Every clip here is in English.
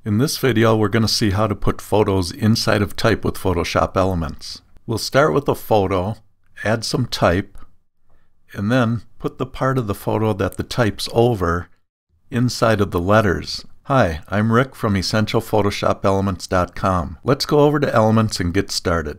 In this video, we're going to see how to put photos inside of type with Photoshop Elements. We'll start with a photo, add some type, and then put the part of the photo that the type's over inside of the letters. Hi, I'm Rick from EssentialPhotoshopElements.com. Let's go over to Elements and get started.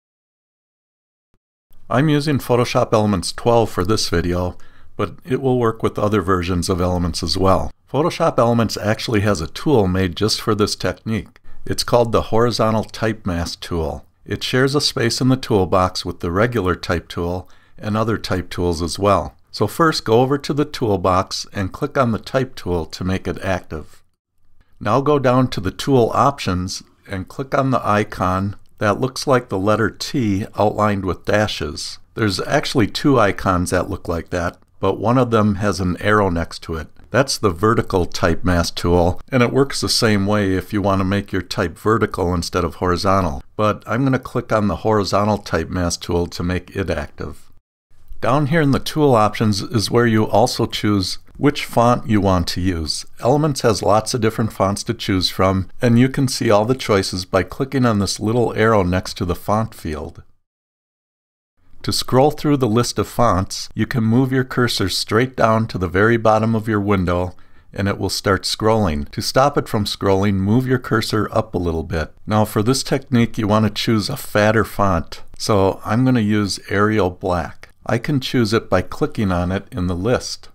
I'm using Photoshop Elements 12 for this video, but it will work with other versions of Elements as well. Photoshop Elements actually has a tool made just for this technique. It's called the Horizontal Type Mask tool. It shares a space in the toolbox with the regular type tool and other type tools as well. So first, go over to the toolbox and click on the type tool to make it active. Now go down to the tool options and click on the icon that looks like the letter T outlined with dashes. There's actually two icons that look like that, but one of them has an arrow next to it. That's the vertical type mask tool, and it works the same way if you want to make your type vertical instead of horizontal. But I'm going to click on the horizontal type mask tool to make it active. Down here in the tool options is where you also choose which font you want to use. Elements has lots of different fonts to choose from, and you can see all the choices by clicking on this little arrow next to the font field. To scroll through the list of fonts, you can move your cursor straight down to the very bottom of your window and it will start scrolling. To stop it from scrolling, move your cursor up a little bit. Now for this technique, you want to choose a fatter font. So I'm going to use Arial Black. I can choose it by clicking on it in the list.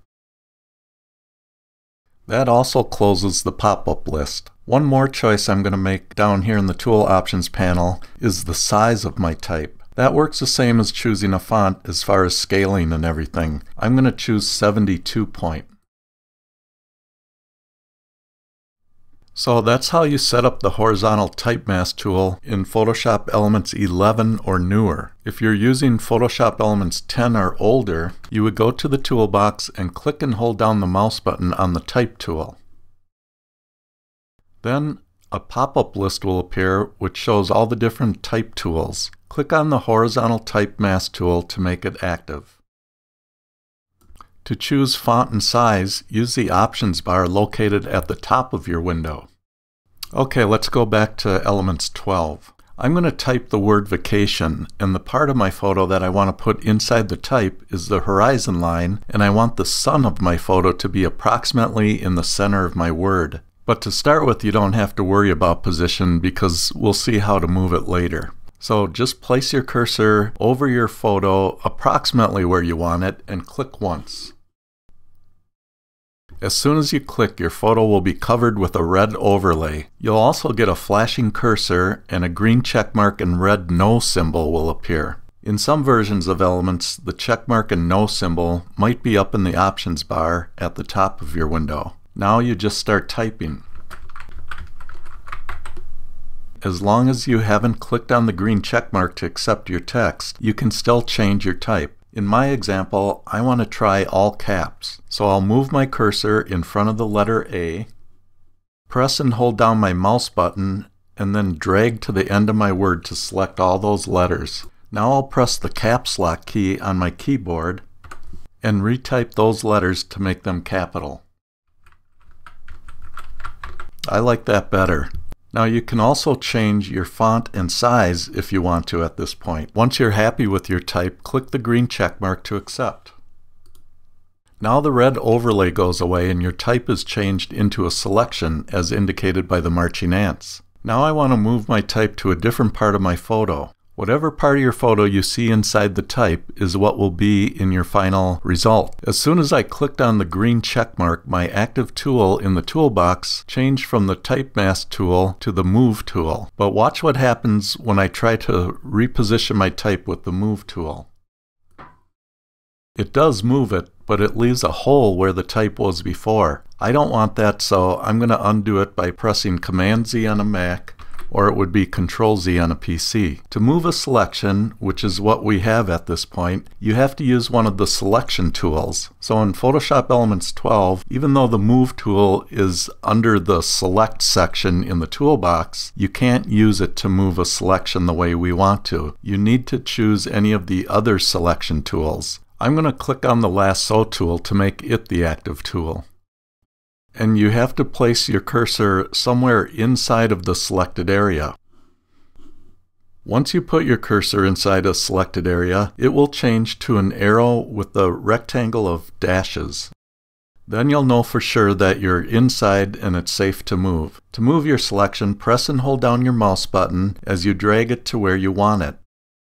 That also closes the pop-up list. One more choice I'm going to make down here in the Tool Options panel is the size of my type. That works the same as choosing a font as far as scaling and everything. I'm going to choose 72 point. So that's how you set up the horizontal type mask tool in Photoshop Elements 11 or newer. If you're using Photoshop Elements 10 or older, you would go to the toolbox and click and hold down the mouse button on the type tool. Then a pop-up list will appear which shows all the different type tools. Click on the horizontal type mask tool to make it active. To choose font and size, use the options bar located at the top of your window. Okay, let's go back to Elements 12. I'm going to type the word vacation, and the part of my photo that I want to put inside the type is the horizon line, and I want the sun of my photo to be approximately in the center of my word. But to start with, you don't have to worry about position because we'll see how to move it later. So just place your cursor over your photo approximately where you want it and click once. As soon as you click, your photo will be covered with a red overlay. You'll also get a flashing cursor and a green checkmark and red no symbol will appear. In some versions of Elements, the checkmark and no symbol might be up in the options bar at the top of your window. Now you just start typing. As long as you haven't clicked on the green checkmark to accept your text, you can still change your type. In my example, I want to try all caps. So I'll move my cursor in front of the letter A, press and hold down my mouse button, and then drag to the end of my word to select all those letters. Now I'll press the caps lock key on my keyboard and retype those letters to make them capital. I like that better. Now you can also change your font and size if you want to at this point. Once you're happy with your type, click the green check mark to accept. Now the red overlay goes away and your type is changed into a selection as indicated by the marching ants. Now I want to move my type to a different part of my photo. Whatever part of your photo you see inside the type is what will be in your final result. As soon as I clicked on the green check mark, my active tool in the toolbox changed from the type mask tool to the move tool. But watch what happens when I try to reposition my type with the move tool. It does move it, but it leaves a hole where the type was before. I don't want that, so I'm going to undo it by pressing Command Z on a Mac, or it would be Control Z on a PC. To move a selection, which is what we have at this point, you have to use one of the selection tools. So in Photoshop Elements 12, even though the Move tool is under the Select section in the toolbox, you can't use it to move a selection the way we want to. You need to choose any of the other selection tools. I'm going to click on the Lasso tool to make it the active tool. and you have to place your cursor somewhere inside of the selected area. Once you put your cursor inside a selected area, it will change to an arrow with a rectangle of dashes. Then you'll know for sure that you're inside and it's safe to move. To move your selection, press and hold down your mouse button as you drag it to where you want it.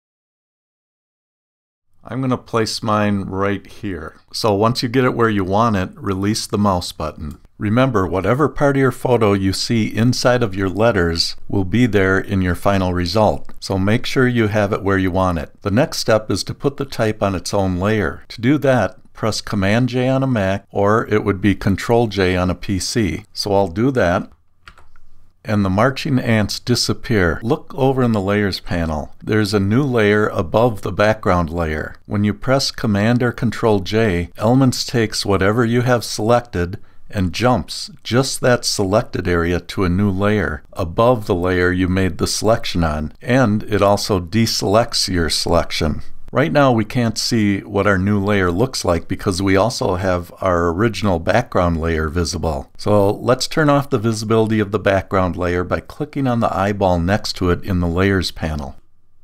I'm going to place mine right here. So once you get it where you want it, release the mouse button. Remember, whatever part of your photo you see inside of your letters will be there in your final result. So make sure you have it where you want it. The next step is to put the type on its own layer. To do that, press Command J on a Mac, or it would be Control J on a PC. So I'll do that, and the marching ants disappear. Look over in the Layers panel. There's a new layer above the background layer. When you press Command or Control J, Elements takes whatever you have selected and jumps just that selected area to a new layer above the layer you made the selection on, and it also deselects your selection. Right now we can't see what our new layer looks like because we also have our original background layer visible. So let's turn off the visibility of the background layer by clicking on the eyeball next to it in the Layers panel.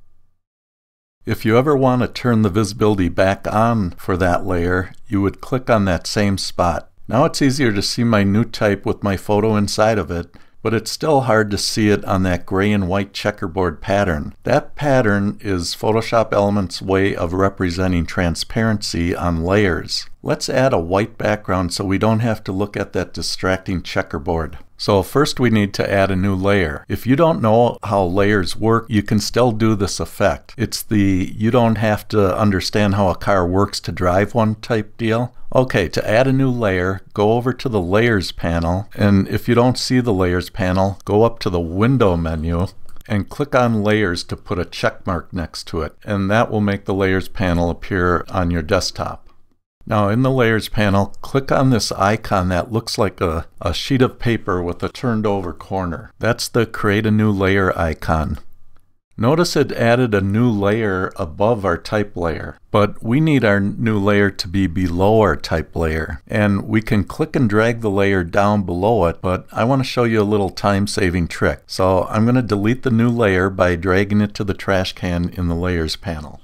If you ever want to turn the visibility back on for that layer, you would click on that same spot. Now it's easier to see my new type with my photo inside of it, but it's still hard to see it on that gray and white checkerboard pattern. That pattern is Photoshop Elements' way of representing transparency on layers. Let's add a white background so we don't have to look at that distracting checkerboard. So first we need to add a new layer. If you don't know how layers work, you can still do this effect. It's the you don't have to understand how a car works to drive one type deal. Okay, to add a new layer, go over to the Layers panel, and if you don't see the Layers panel, go up to the Window menu and click on Layers to put a check mark next to it, and that will make the Layers panel appear on your desktop. Now in the Layers panel, click on this icon that looks like a sheet of paper with a turned over corner. That's the Create a New Layer icon. Notice it added a new layer above our type layer, but we need our new layer to be below our type layer. And we can click and drag the layer down below it, but I want to show you a little time-saving trick. So I'm going to delete the new layer by dragging it to the trash can in the Layers panel.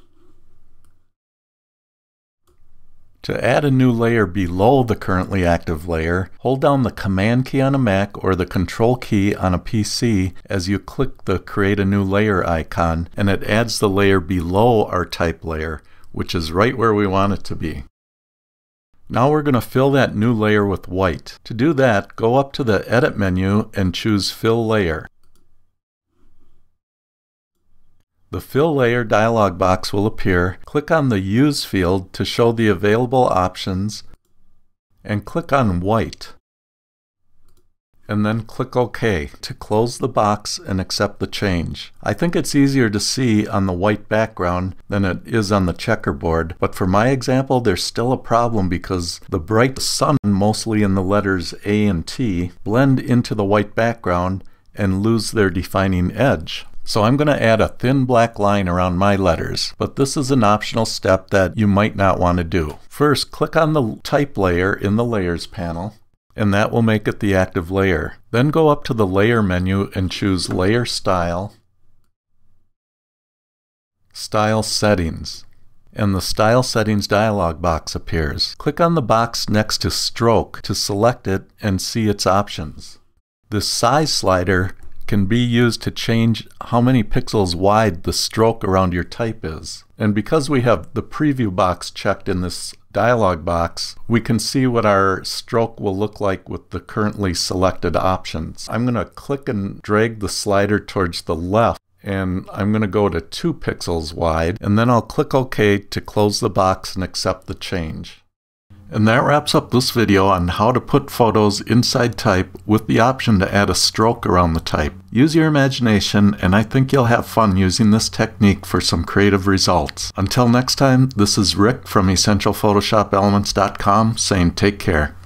To add a new layer below the currently active layer, hold down the Command key on a Mac or the Control key on a PC as you click the Create a New Layer icon, and it adds the layer below our type layer, which is right where we want it to be. Now we're going to fill that new layer with white. To do that, go up to the Edit menu and choose Fill Layer. The Fill Layer dialog box will appear. Click on the Use field to show the available options, and click on White. And then click OK to close the box and accept the change. I think it's easier to see on the white background than it is on the checkerboard, but for my example there's still a problem because the bright sun, mostly in the letters A and T, blend into the white background and lose their defining edge. So I'm going to add a thin black line around my letters, but this is an optional step that you might not want to do. First, click on the type layer in the Layers panel, and that will make it the active layer. Then go up to the Layer menu and choose Layer Style, Style Settings, and the Style Settings dialog box appears. Click on the box next to Stroke to select it and see its options. This size slider can be used to change how many pixels wide the stroke around your type is. And because we have the preview box checked in this dialog box, we can see what our stroke will look like with the currently selected options. I'm going to click and drag the slider towards the left, and I'm going to go to 2 pixels wide, and then I'll click OK to close the box and accept the change. And that wraps up this video on how to put photos inside type with the option to add a stroke around the type. Use your imagination, and I think you'll have fun using this technique for some creative results. Until next time, this is Rick from EssentialPhotoshopElements.com saying take care.